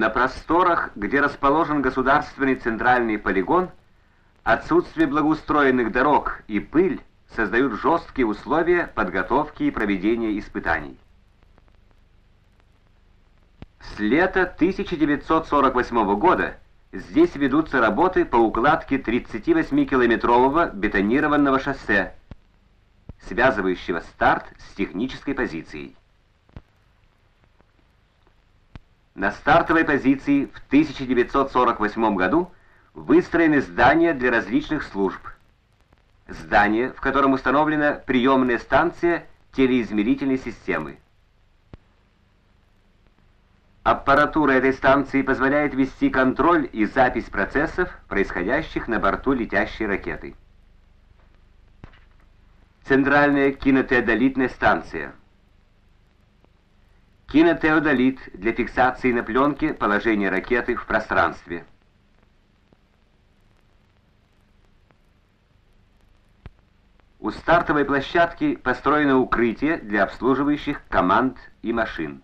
На просторах, где расположен государственный центральный полигон, отсутствие благоустроенных дорог и пыль создают жесткие условия подготовки и проведения испытаний. С лета 1948 года здесь ведутся работы по укладке 38-километрового бетонированного шоссе, связывающего старт с технической позицией. На стартовой позиции в 1948 году выстроены здания для различных служб. Здание, в котором установлена приемная станция телеизмерительной системы. Аппаратура этой станции позволяет вести контроль и запись процессов, происходящих на борту летящей ракеты. Центральная кинотеодолитная станция. Кинотеодолит для фиксации на пленке положения ракеты в пространстве. У стартовой площадки построено укрытие для обслуживающих команд и машин.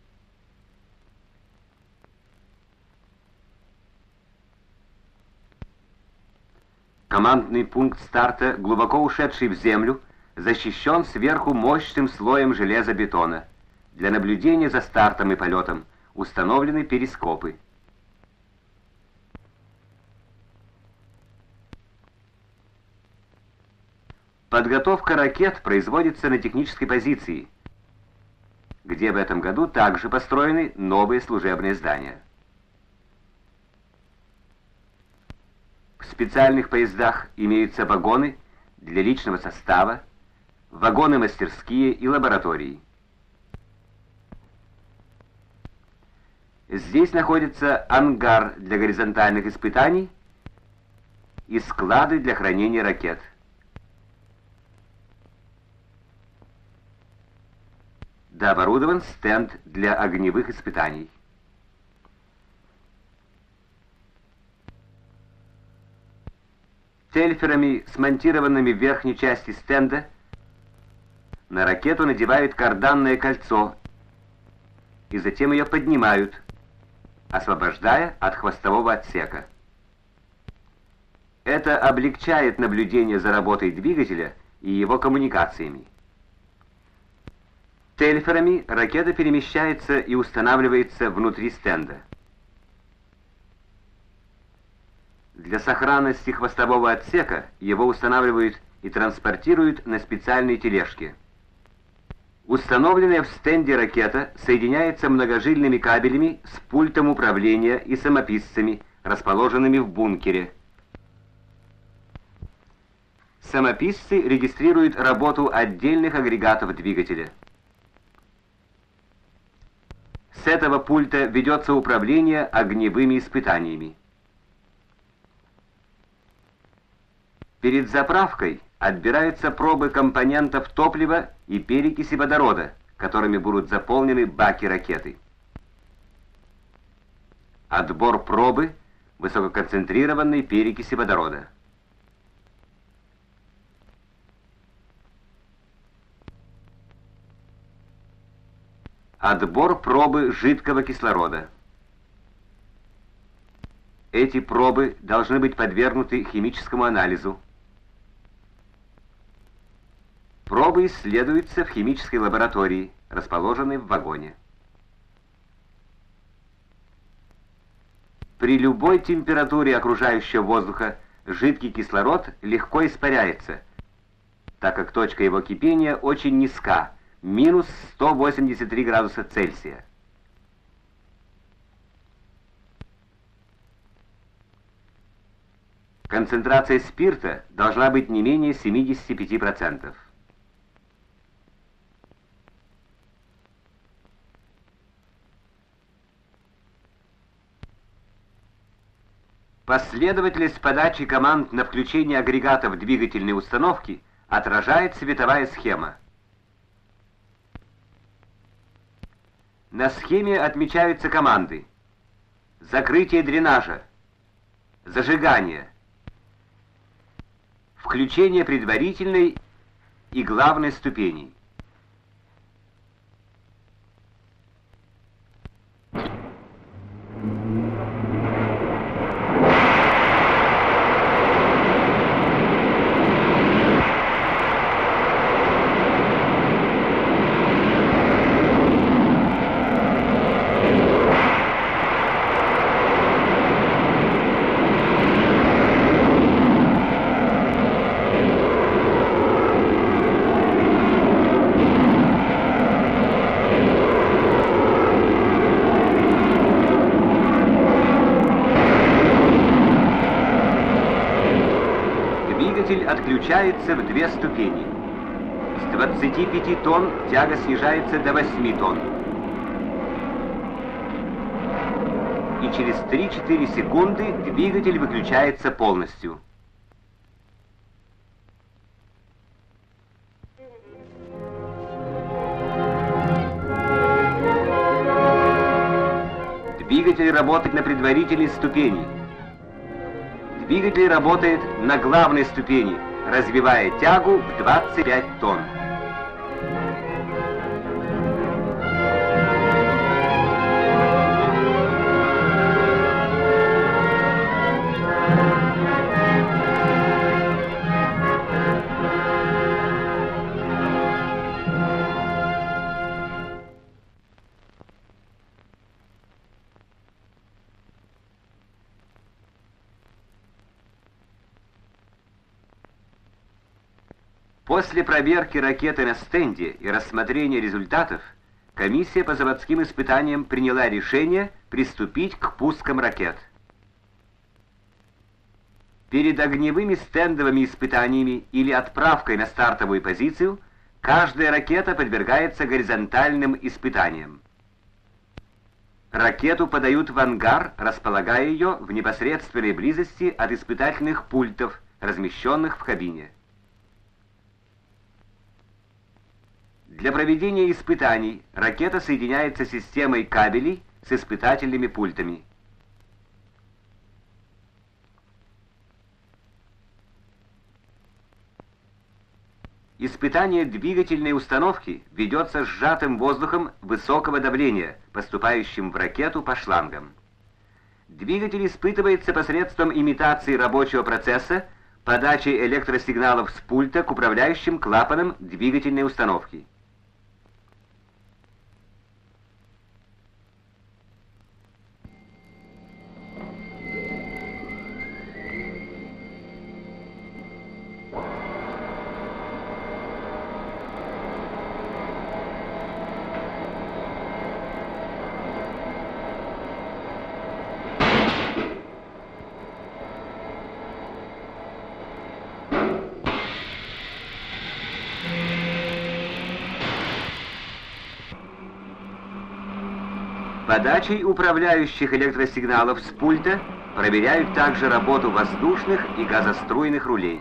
Командный пункт старта, глубоко ушедший в землю, защищен сверху мощным слоем железобетона. Для наблюдения за стартом и полетом установлены перископы. Подготовка ракет производится на технической позиции, где в этом году также построены новые служебные здания. В специальных поездах имеются вагоны для личного состава, вагоны-мастерские и лаборатории. Здесь находится ангар для горизонтальных испытаний и склады для хранения ракет. Дооборудован стенд для огневых испытаний. Тельферами, смонтированными в верхней части стенда, на ракету надевают карданное кольцо и затем ее поднимают, освобождая от хвостового отсека. Это облегчает наблюдение за работой двигателя и его коммуникациями. Тельферами ракета перемещается и устанавливается внутри стенда. Для сохранности хвостового отсека его устанавливают и транспортируют на специальной тележке. Установленная в стенде ракета соединяется многожильными кабелями с пультом управления и самописцами, расположенными в бункере. Самописцы регистрируют работу отдельных агрегатов двигателя. С этого пульта ведется управление огневыми испытаниями. Перед заправкой отбираются пробы компонентов топлива и перекиси водорода, которыми будут заполнены баки ракеты. Отбор пробы высококонцентрированной перекиси водорода. Отбор пробы жидкого кислорода. Эти пробы должны быть подвергнуты химическому анализу. Пробы исследуются в химической лаборатории, расположенной в вагоне. При любой температуре окружающего воздуха жидкий кислород легко испаряется, так как точка его кипения очень низка, минус 183 градуса Цельсия. Концентрация спирта должна быть не менее 75%. Последовательность подачи команд на включение агрегатов двигательной установки отражает цветовая схема. На схеме отмечаются команды: закрытие дренажа, зажигание, включение предварительной и главной ступеней. Двигатель отключается в 2 ступени. С 25 тонн тяга снижается до 8 тонн. И через 3-4 секунды двигатель выключается полностью. Двигатель работает на предварительной ступени. Двигатель работает на главной ступени, развивая тягу в 25 тонн. После проверки ракеты на стенде и рассмотрения результатов, комиссия по заводским испытаниям приняла решение приступить к пускам ракет. Перед огневыми стендовыми испытаниями или отправкой на стартовую позицию каждая ракета подвергается горизонтальным испытаниям. Ракету подают в ангар, располагая ее в непосредственной близости от испытательных пультов, размещенных в кабине. Для проведения испытаний ракета соединяется с системой кабелей с испытательными пультами. Испытание двигательной установки ведется сжатым воздухом высокого давления, поступающим в ракету по шлангам. Двигатель испытывается посредством имитации рабочего процесса, подачи электросигналов с пульта к управляющим клапанам двигательной установки. Подачей управляющих электросигналов с пульта проверяют также работу воздушных и газоструйных рулей.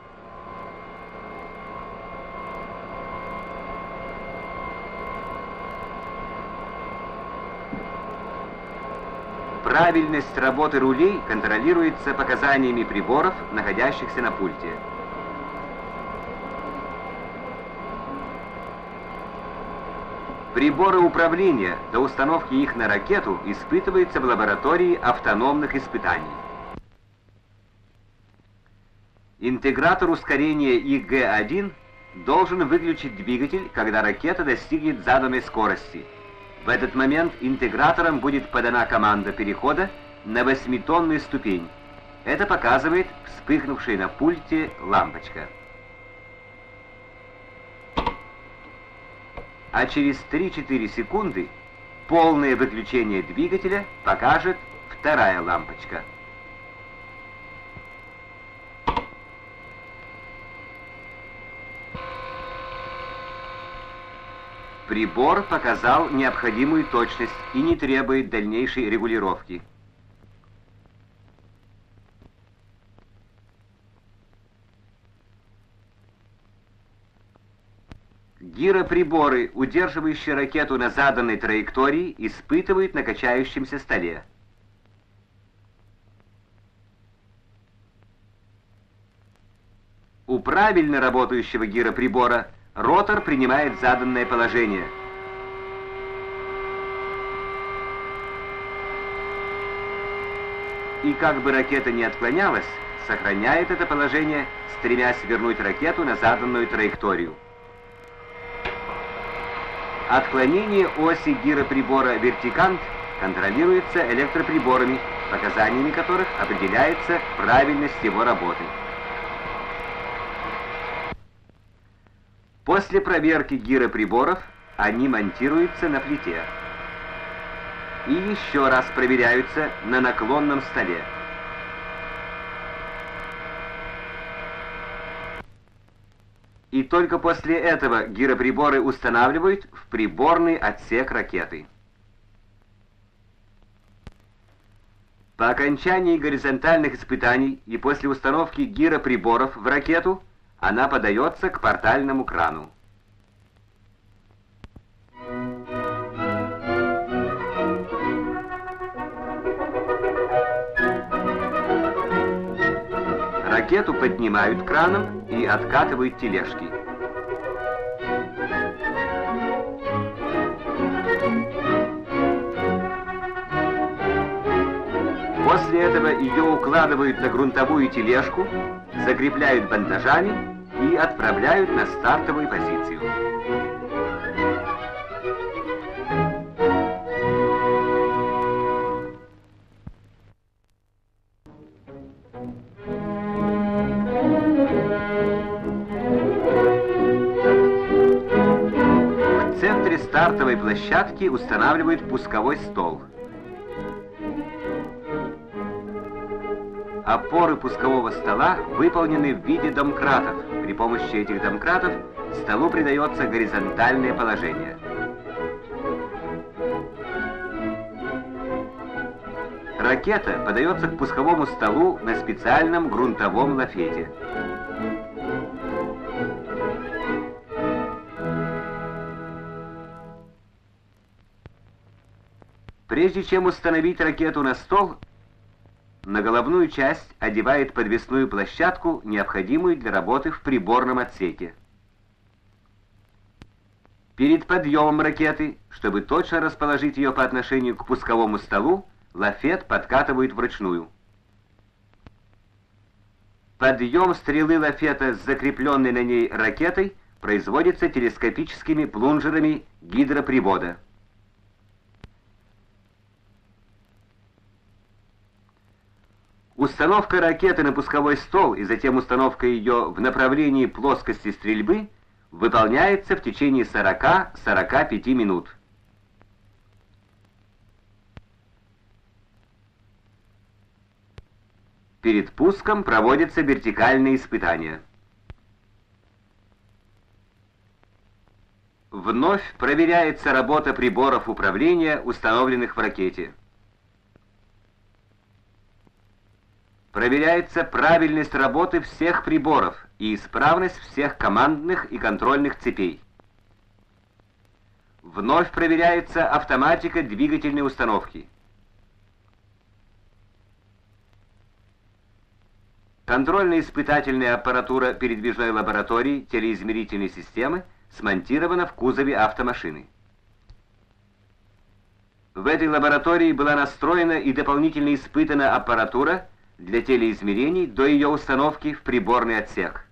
Правильность работы рулей контролируется показаниями приборов, находящихся на пульте. Приборы управления до установки их на ракету испытываются в лаборатории автономных испытаний. Интегратор ускорения ИГ-1 должен выключить двигатель, когда ракета достигнет заданной скорости. В этот момент интегратором будет подана команда перехода на 8-тонную ступень. Это показывает вспыхнувшая на пульте лампочка. А через 3-4 секунды полное выключение двигателя покажет вторая лампочка. Прибор показал необходимую точность и не требует дальнейшей регулировки. Гироприборы, удерживающие ракету на заданной траектории, испытывают на качающемся столе. У правильно работающего гироприбора ротор принимает заданное положение. И как бы ракета ни отклонялась, сохраняет это положение, стремясь вернуть ракету на заданную траекторию. Отклонение оси гироприбора вертикант контролируется электроприборами, показаниями которых определяется правильность его работы. После проверки гироприборов они монтируются на плите и еще раз проверяются на наклонном столе. и только после этого гироприборы устанавливают в приборный отсек ракеты. По окончании горизонтальных испытаний и после установки гироприборов в ракету она подается к портальному крану. Ракету поднимают краном и откатывают тележки. После этого ее укладывают на грунтовую тележку, закрепляют бандажами и отправляют на стартовую позицию. В центре стартовой площадки устанавливают пусковой стол. Опоры пускового стола выполнены в виде домкратов. При помощи этих домкратов столу придается горизонтальное положение. Ракета подается к пусковому столу на специальном грунтовом лафете. Прежде чем установить ракету на стол, на головную часть одевает подвесную площадку, необходимую для работы в приборном отсеке. Перед подъемом ракеты, чтобы точно расположить ее по отношению к пусковому столу, лафет подкатывают вручную. Подъем стрелы лафета с закрепленной на ней ракетой производится телескопическими плунжерами гидропривода. Установка ракеты на пусковой стол и затем установка ее в направлении плоскости стрельбы выполняется в течение 40-45 минут. Перед пуском проводятся вертикальные испытания. Вновь проверяется работа приборов управления, установленных в ракете. Проверяется правильность работы всех приборов и исправность всех командных и контрольных цепей. Вновь проверяется автоматика двигательной установки. Контрольно-испытательная аппаратура передвижной лаборатории телеизмерительной системы смонтирована в кузове автомашины. В этой лаборатории была настроена и дополнительно испытана аппаратура для телеизмерений до ее установки в приборный отсек.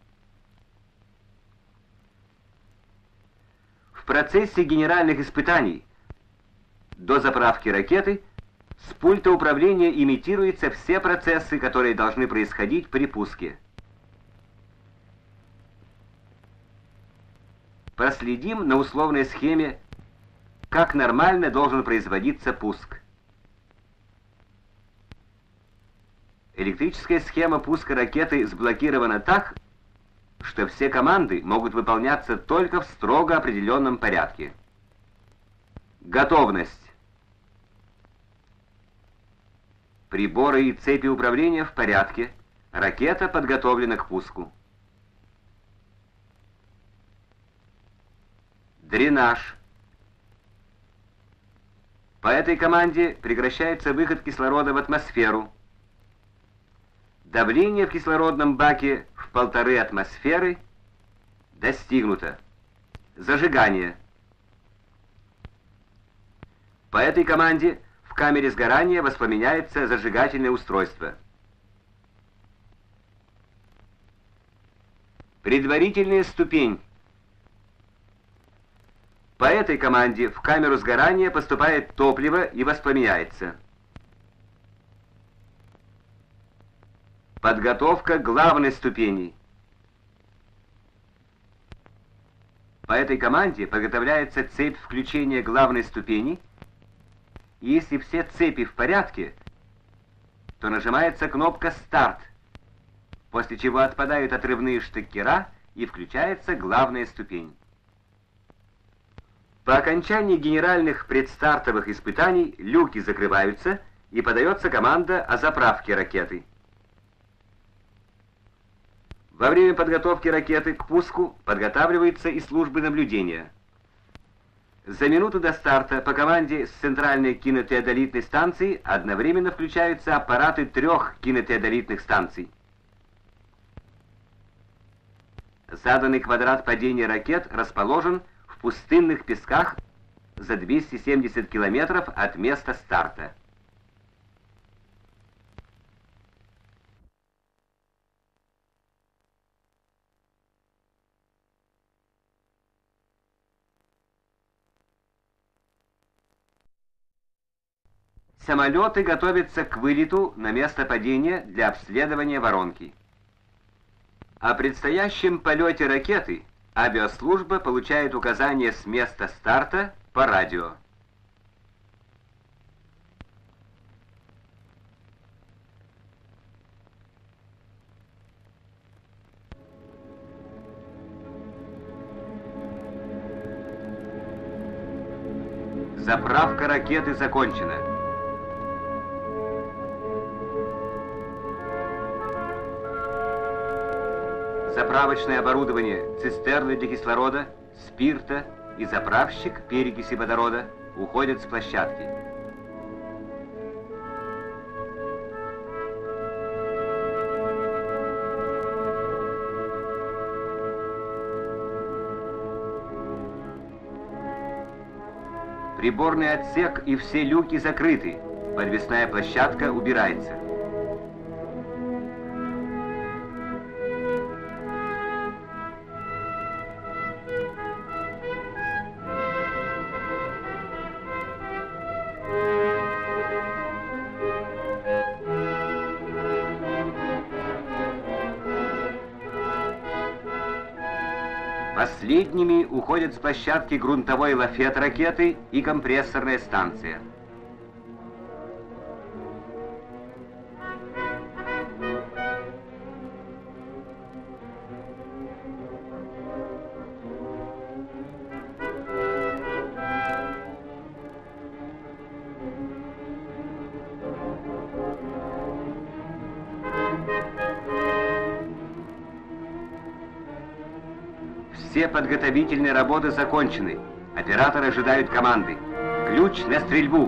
В процессе генеральных испытаний до заправки ракеты с пульта управления имитируются все процессы, которые должны происходить при пуске. Проследим на условной схеме, как нормально должен производиться пуск. Электрическая схема пуска ракеты сблокирована так, что все команды могут выполняться только в строго определенном порядке. Готовность. Приборы и цепи управления в порядке. Ракета подготовлена к пуску. Дренаж. По этой команде прекращается выход кислорода в атмосферу. Давление в кислородном баке в 1,5 атмосферы достигнуто. Зажигание. По этой команде в камере сгорания воспламеняется зажигательное устройство. Предварительная ступень. По этой команде в камеру сгорания поступает топливо и воспламеняется. Подготовка главной ступени. По этой команде подготовляется цепь включения главной ступени, и если все цепи в порядке, то нажимается кнопка «Старт», после чего отпадают отрывные штекера и включается главная ступень. По окончании генеральных предстартовых испытаний люки закрываются и подается команда о заправке ракеты. Во время подготовки ракеты к пуску подготавливается и службы наблюдения. За минуту до старта по команде с центральной кинотеодолитной станции одновременно включаются аппараты 3 кинотеодолитных станций. Заданный квадрат падения ракет расположен в пустынных песках за 270 километров от места старта. Самолеты готовятся к вылету на место падения для обследования воронки. О предстоящем полете ракеты авиаслужба получает указания с места старта по радио. Заправка ракеты закончена. Заправочное оборудование, цистерны для кислорода, спирта и заправщик перекиси водорода уходят с площадки. Приборный отсек и все люки закрыты. Подвесная площадка убирается. Последними уходят с площадки грунтовой лафет ракеты и компрессорная станция. Все подготовительные работы закончены. Операторы ожидают команды. Ключ на стрельбу.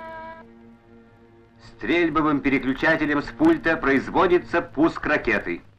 Стрельбовым переключателем с пульта производится пуск ракеты.